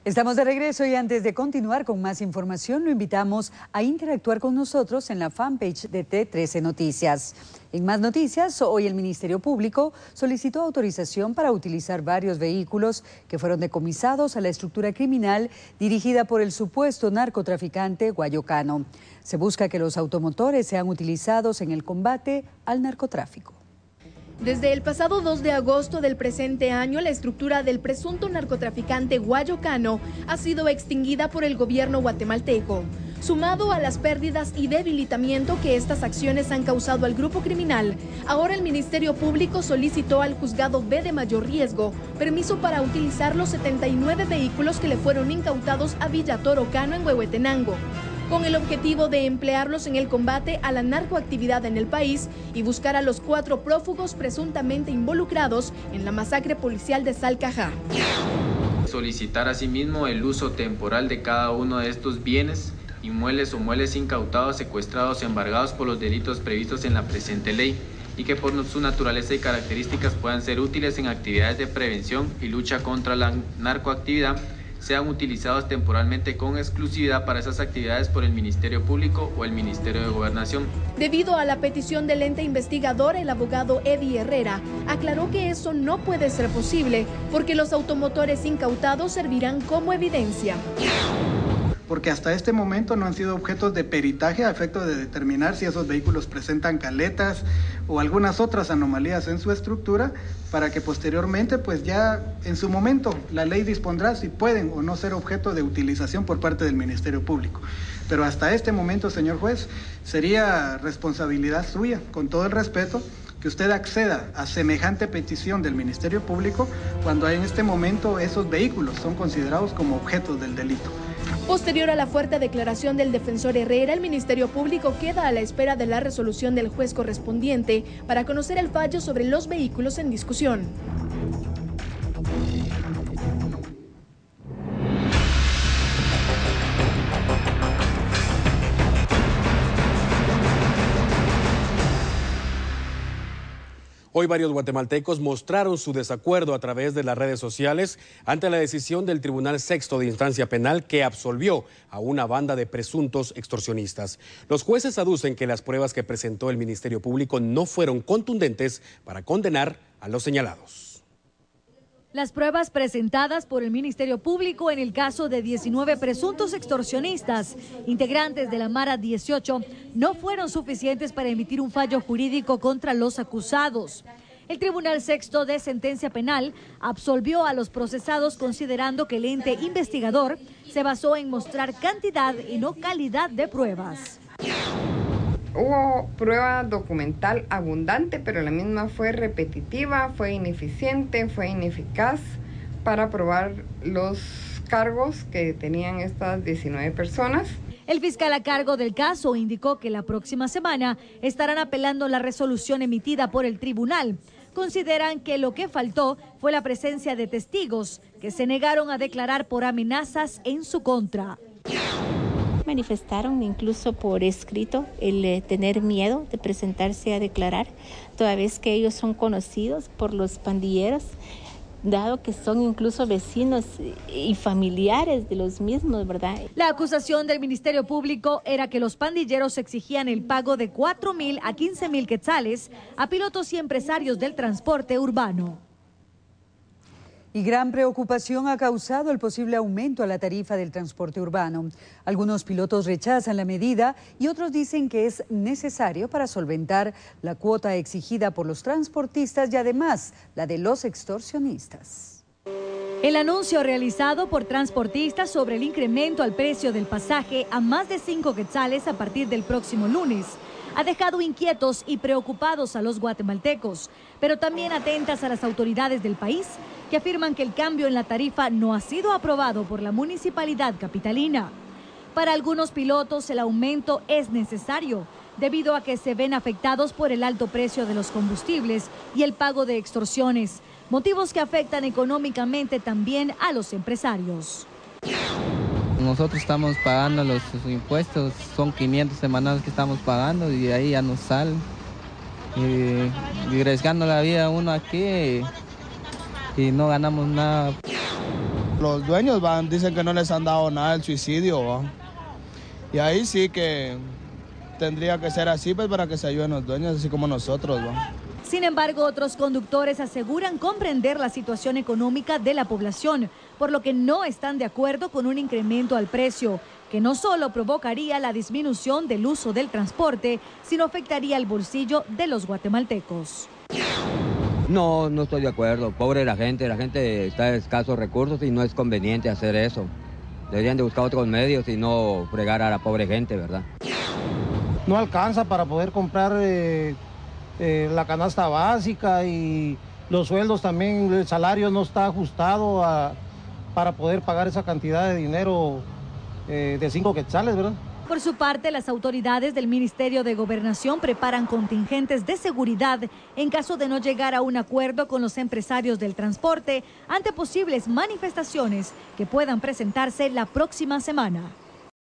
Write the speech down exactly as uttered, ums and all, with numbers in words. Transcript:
Estamos de regreso y antes de continuar con más información, lo invitamos a interactuar con nosotros en la fanpage de T trece Noticias. En más noticias, hoy el Ministerio Público solicitó autorización para utilizar varios vehículos que fueron decomisados a la estructura criminal dirigida por el supuesto narcotraficante Guayo Cano. Se busca que los automotores sean utilizados en el combate al narcotráfico. Desde el pasado dos de agosto del presente año, la estructura del presunto narcotraficante Guayo Cano ha sido extinguida por el gobierno guatemalteco. Sumado a las pérdidas y debilitamiento que estas acciones han causado al grupo criminal, ahora el Ministerio Público solicitó al Juzgado B de Mayor Riesgo permiso para utilizar los setenta y nueve vehículos que le fueron incautados a Villatoro Cano en Huehuetenango, con el objetivo de emplearlos en el combate a la narcoactividad en el país y buscar a los cuatro prófugos presuntamente involucrados en la masacre policial de Salcajá. Solicitar asimismo el uso temporal de cada uno de estos bienes, inmuebles o muebles incautados, secuestrados o embargados por los delitos previstos en la presente ley y que por su naturaleza y características puedan ser útiles en actividades de prevención y lucha contra la narcoactividad, sean utilizados temporalmente con exclusividad para esas actividades por el Ministerio Público o el Ministerio de Gobernación. Debido a la petición del ente investigador, el abogado Eddie Herrera aclaró que eso no puede ser posible porque los automotores incautados servirán como evidencia. Porque hasta este momento no han sido objetos de peritaje a efecto de determinar si esos vehículos presentan caletas o algunas otras anomalías en su estructura, para que posteriormente, pues ya en su momento, la ley dispondrá si pueden o no ser objeto de utilización por parte del Ministerio Público. Pero hasta este momento, señor juez, sería responsabilidad suya, con todo el respeto, que usted acceda a semejante petición del Ministerio Público cuando en este momento esos vehículos son considerados como objetos del delito. Posterior a la fuerte declaración del defensor Herrera, el Ministerio Público queda a la espera de la resolución del juez correspondiente para conocer el fallo sobre los vehículos en discusión. Hoy varios guatemaltecos mostraron su desacuerdo a través de las redes sociales ante la decisión del Tribunal Sexto de Instancia Penal que absolvió a una banda de presuntos extorsionistas. Los jueces aducen que las pruebas que presentó el Ministerio Público no fueron contundentes para condenar a los señalados. Las pruebas presentadas por el Ministerio Público en el caso de diecinueve presuntos extorsionistas, integrantes de la Mara dieciocho, no fueron suficientes para emitir un fallo jurídico contra los acusados. El Tribunal Sexto de Sentencia Penal absolvió a los procesados considerando que el ente investigador se basó en mostrar cantidad y no calidad de pruebas. Hubo prueba documental abundante, pero la misma fue repetitiva, fue ineficiente, fue ineficaz para probar los cargos que tenían estas diecinueve personas. El fiscal a cargo del caso indicó que la próxima semana estarán apelando la resolución emitida por el tribunal. Consideran que lo que faltó fue la presencia de testigos que se negaron a declarar por amenazas en su contra. Manifestaron incluso por escrito el eh, tener miedo de presentarse a declarar, toda vez que ellos son conocidos por los pandilleros, dado que son incluso vecinos y familiares de los mismos, ¿verdad? La acusación del Ministerio Público era que los pandilleros exigían el pago de cuatro mil a quince mil quetzales a pilotos y empresarios del transporte urbano. Y gran preocupación ha causado el posible aumento a la tarifa del transporte urbano. Algunos pilotos rechazan la medida y otros dicen que es necesario para solventar la cuota exigida por los transportistas y además la de los extorsionistas. El anuncio realizado por transportistas sobre el incremento al precio del pasaje a más de cinco quetzales a partir del próximo lunes ha dejado inquietos y preocupados a los guatemaltecos, pero también atentas a las autoridades del país que afirman que el cambio en la tarifa no ha sido aprobado por la municipalidad capitalina. Para algunos pilotos el aumento es necesario debido a que se ven afectados por el alto precio de los combustibles y el pago de extorsiones, motivos que afectan económicamente también a los empresarios. Nosotros estamos pagando los impuestos, son quinientos semanales que estamos pagando y ahí ya nos sale. Y, y arriesgando la vida uno aquí y no ganamos nada. Los dueños van, dicen que no les han dado nada del suicidio, ¿va? Y ahí sí que tendría que ser así, pues, para que se ayuden los dueños, así como nosotros, ¿va? Sin embargo, otros conductores aseguran comprender la situación económica de la población, por lo que no están de acuerdo con un incremento al precio, que no solo provocaría la disminución del uso del transporte, sino afectaría el bolsillo de los guatemaltecos. No, no estoy de acuerdo. Pobre la gente, la gente está de escasos recursos y no es conveniente hacer eso. Deberían de buscar otros medios y no fregar a la pobre gente, ¿verdad? No alcanza para poder comprar eh, eh, la canasta básica y los sueldos también, el salario no está ajustado a, para poder pagar esa cantidad de dinero eh, de cinco quetzales, ¿verdad? Por su parte, las autoridades del Ministerio de Gobernación preparan contingentes de seguridad en caso de no llegar a un acuerdo con los empresarios del transporte ante posibles manifestaciones que puedan presentarse la próxima semana.